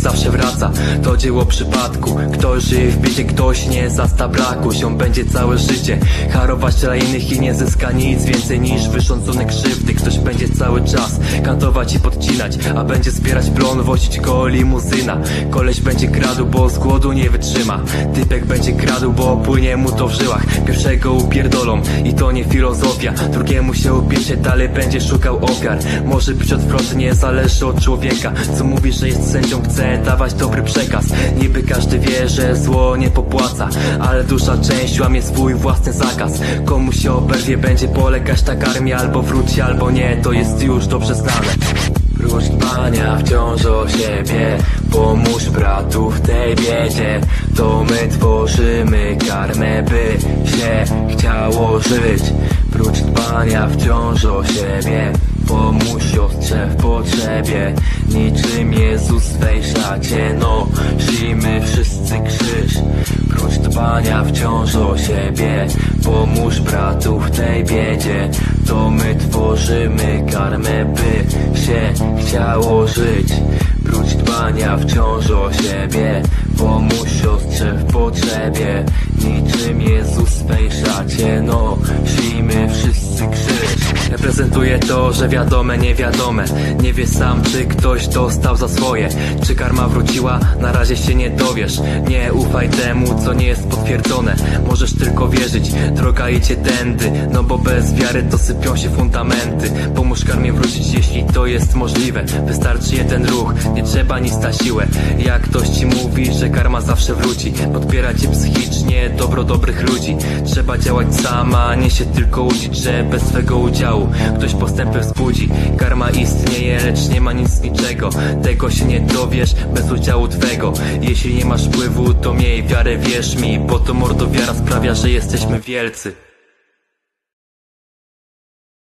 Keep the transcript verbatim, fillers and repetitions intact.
zawsze wraca. To dzieło przypadku, kto żyje w biedzie, ktoś nie zasta braku. Się będzie całe życie harować dla innych i nie zyska nic więcej niż wyrządzone krzywdy. Ktoś będzie cały czas kantować i podcinać, a będzie zbierać plon, wozić go limuzyna. Koleś będzie kradł, bo z głodu nie wytrzyma. Typek będzie kradł, bo płynie mu to w żyłach. Pierwszego upierdolą i to nie filozofia, drugiemu się upiecze, dalej będzie szukał ofiar. Może być odwrotnie, zależy od człowieka. Co mówi, że jest sędzią, chce dawać dobry przekaz. Niby każdy wie, że zło nie popłaca, ale duża część łamie swój własny zakaz. Komu się oberwie, będzie polegać ta karmia, albo wróci, albo nie, to jest już dobrze znane. Prócz dbania wciąż o siebie, pomóż bratu w tej biedzie. To my tworzymy karmę, by się chciało żyć. Prócz dbania wciąż o siebie, pomóż siostrze w potrzebie. Niczym Jezus w swej szacie nosimy wszyscy krzyż. Prócz dbania wciąż o siebie, pomóż bratu w tej biedzie. To my tworzymy karmę, by się chciało żyć. Prócz dbania wciąż o siebie, pomóż siostrze w potrzebie. Niczym Jezus w swej szacie nosimy wszyscy krzyż. Reprezentuje to, że wiadome, niewiadome. Nie wiesz sam, czy ktoś dostał za swoje, czy karma wróciła, na razie się nie dowiesz. Nie ufaj temu, co nie jest potwierdzone. Możesz tylko wierzyć, droga idzie tędy, no bo bez wiary to sypią się fundamenty. Pomóż karmie wrócić, jeśli to jest możliwe. Wystarczy jeden ruch, nie trzeba nic na siłę. Jak ktoś ci mówi, że karma zawsze wróci, podpiera cię psychicznie dobro dobrych ludzi. Trzeba działać sama, nie się tylko łudzić, że bez swego udziału ktoś postępy wzbudzi. Karma istnieje, lecz nie ma nic z niczego. Tego się nie dowiesz bez udziału twego. Jeśli nie masz wpływu, to miej wiarę, wierz mi, bo to mordo wiara sprawia, że jesteśmy wielcy.